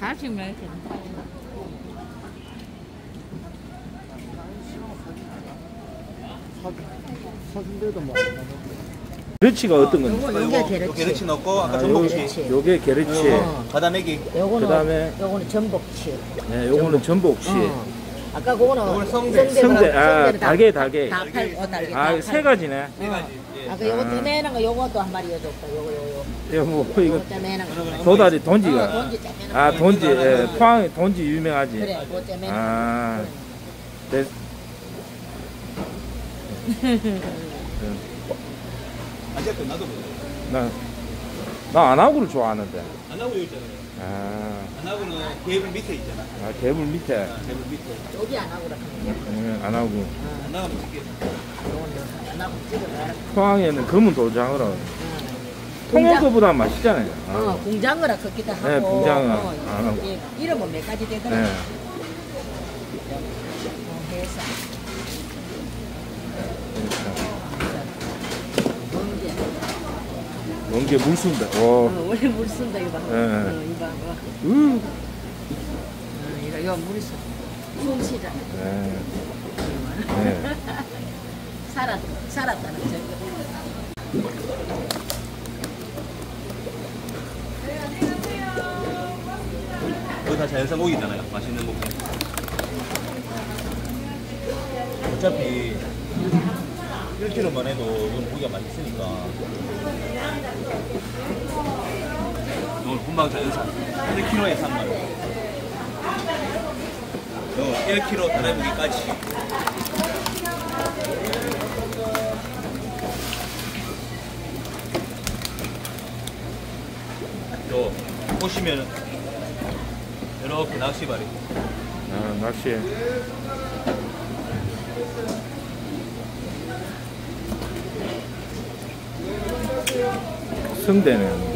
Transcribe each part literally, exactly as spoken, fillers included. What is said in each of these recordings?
하나씩만 이렇게. 사준대도 뭐. 게르치가 어떤 건지? 요거, 요게 게르치. 게르치 넣고 아까 아, 전복치. 요, 요게 게르치. 어, 바다내기. 요거는 그다음에 요거는 전복치. 네, 요거는 전복치. 어. 아까 그거는 요거는 성대. 성대, 아, 성대를 다- 달게, 달게. 다 팔고 달게. 다 아, 팔고. 세 가지네. 네 가지. 예. 아까 요거 아. 뜨매는 거 요것도 한 마리 여줬다. 요거 요거. 이거 뭐, 이거 요거 뜨매는 거. 도다리, 돈지가. 어, 돈지 뜨매는 거. 아, 돈지, 예, 포항 돈지 유명하지. 그래, 그거 뜨매는 거. 아, 네. 아직 나도 모르. 나, 나 안하고를 좋아하는데. 안하고 여기 있잖아요. 아, 안하고는 개불 밑에 있잖아. 아 개불 밑에. 아, 개불 밑에. 여기 안 하고 그렇게. 음, 안 하고. 안하고 찍게. 안 하고 찍어놔라. 포항에는 검은 돌장어라. 통영거보다 맛있잖아요. 아. 어, 공장어라 걷기도 하고. 네, 공장어. 어, 아. 이게 이름은 몇 가지 되더라. 네. 어, 해서. 멍게. 멍게 물순다. 어, 오. 원래 물 쓴다 이거 봐. 네. 어, 이거 봐. 이거. 음. 어, 이거 이거 물이 써. 숨쉬자. 네. 네. 살았 살았다는 거. 거기 다 자연산 고기잖아요. 맛있는 고기. 어차피 일 킬로그램만 해도 이건 고기가 맛있으니까. 이건 금방 자연산. 일 킬로그램에 삼만 원. 이거 일 킬로그램 다라이고기까지. 요 보시면 이렇게 낚시발이. 아, 낚시. 성대는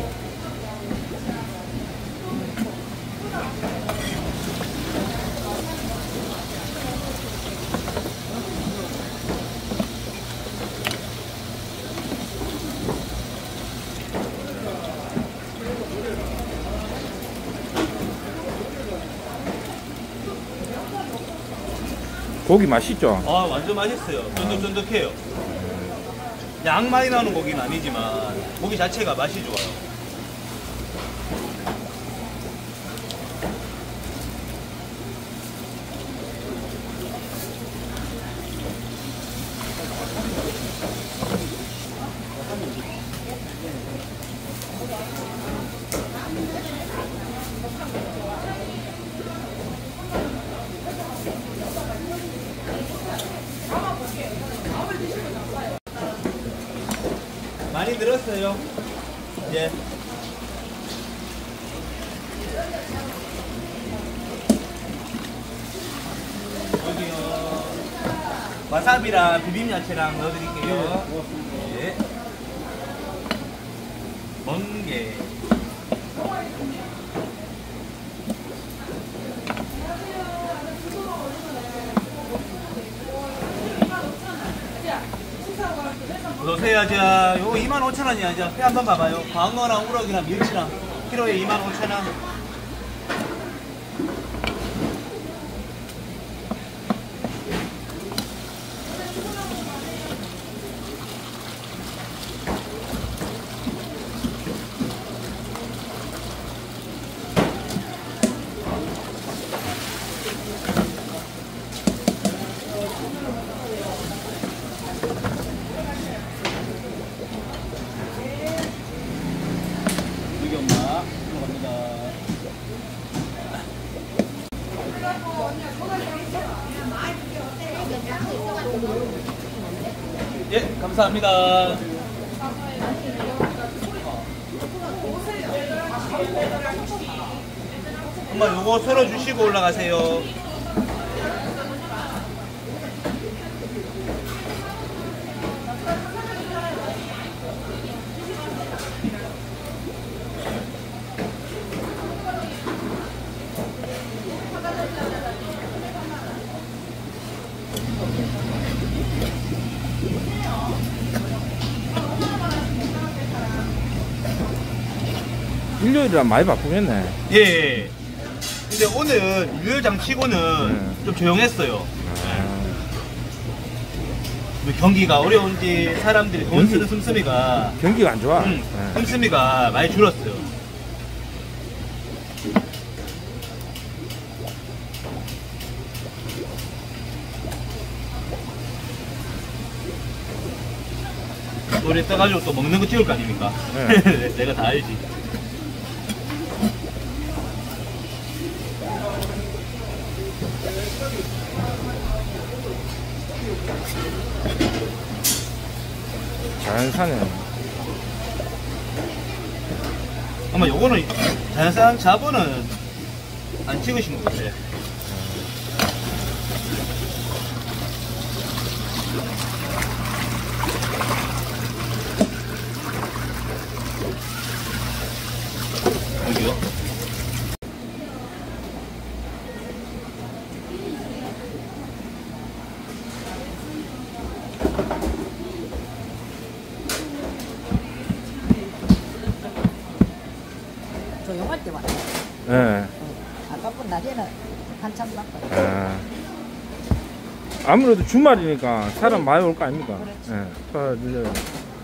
고기 맛있죠? 아 완전 맛있어요. 쫀득쫀득해요. 양 많이 나오는 고기는 아니지만 고기 자체가 맛이 좋아요. 많이 늘었어요. 이제 여기요. 와사비랑 비빔 야채랑 넣어드릴게요. 네. 멍게. 어서오세요. 자, 요거 이만 오천 원이야. 자, 회 한번 봐봐요. 광어랑 우럭이랑 밀치랑 키로에 이만 오천 원. 여기 엄마 들어갑니다. 예, 감사합니다. 엄마 요거 썰어 주시고 올라가세요. 일요일이라 많이 바쁘겠네. 예. 근데 오늘 일요일장치고는 네. 좀 조용했어요. 아, 뭐 경기가 어려운지 사람들이 돈 쓰는 씀씀이가 경기가 안 좋아. 음, 네. 씀씀이가 많이 줄었어요. 우리 떠가지고 또 먹는 거 찍을 거 아닙니까? 네. 내가 다 알지. 잘 사네. 아마 요거는 자연산 자본은 안 찍으신 것 같아. 여기요? 조용할 때 왔어. 예. 아까뿐 낮에는 한참 바빠. 아, 아무래도 주말이니까 사람 많이 올 거 아닙니까? 그렇지. 예. 더 늦어요.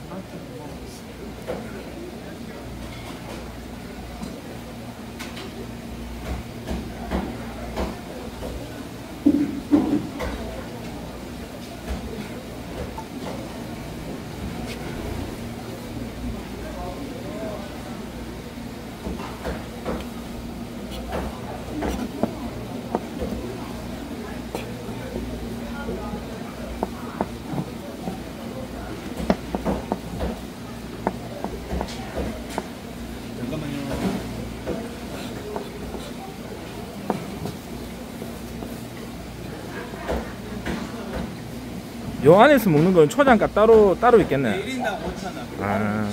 잠깐만요. 요 안에서 먹는 건 초장값 따로 따로 있겠네. 일 인당 오천 원. 아,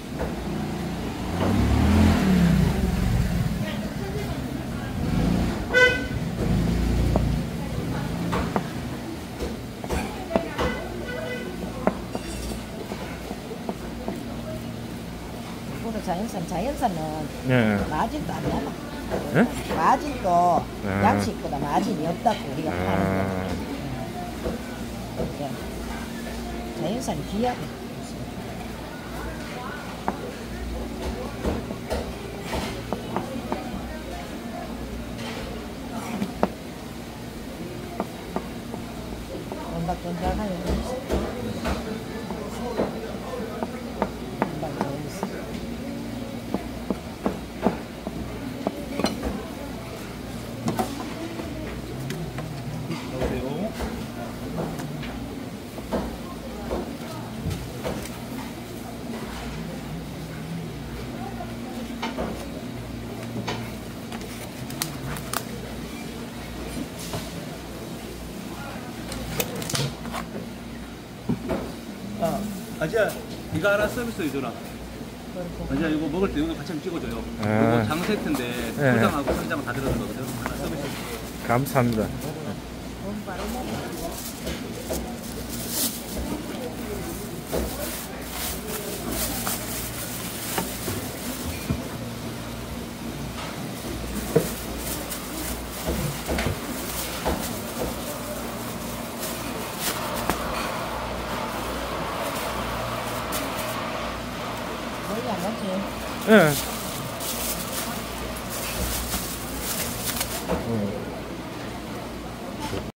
이거는 자연산, 자연산은 예. 마진도 안 나나. 예? 마진도 아. 양식보다 마진이 없다고 우리가 파는 아, 거. 그러니까 자연산이 귀하게. 건박건박하게 먹었어. 건박 먹었어. 여보세요? 아, 아지야, 이거 하나 서비스 해줘라. 아지야, 이거 먹을 때 이거 같이 한번 찍어줘요. 아. 이거 장 세트인데 네. 포장하고 선장 다 들어간 거거든. 하나 서비스. 감사합니다. 돈 바로 먹어. 거의 안 갔지. 예. 어.